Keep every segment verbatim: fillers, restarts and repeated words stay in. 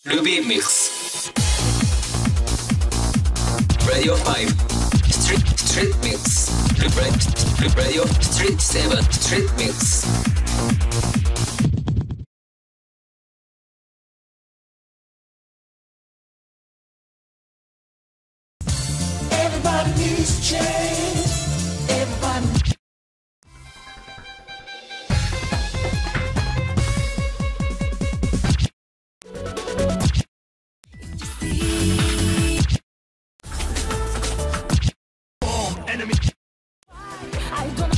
Ruby Mix. Radio five. Street Street Mix. Radio Street seven. Street Mix. Everybody needs change. Everybody. Enemy. I don't.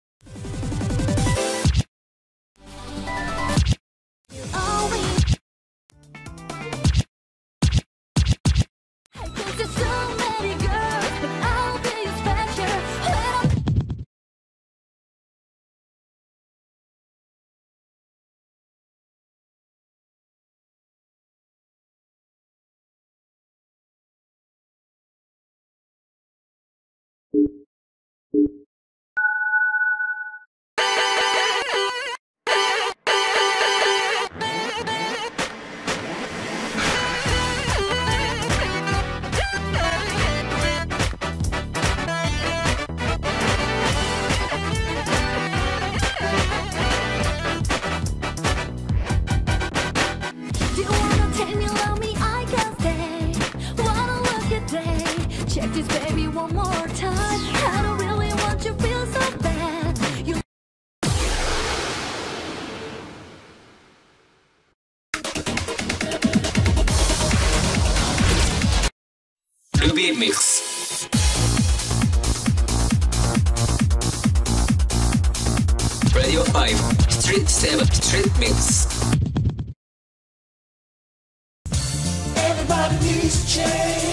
Check this baby one more time. I don't really want you to feel so bad. You Ruby Mix. Radio five. Street seven. Street Mix. Everybody needs change.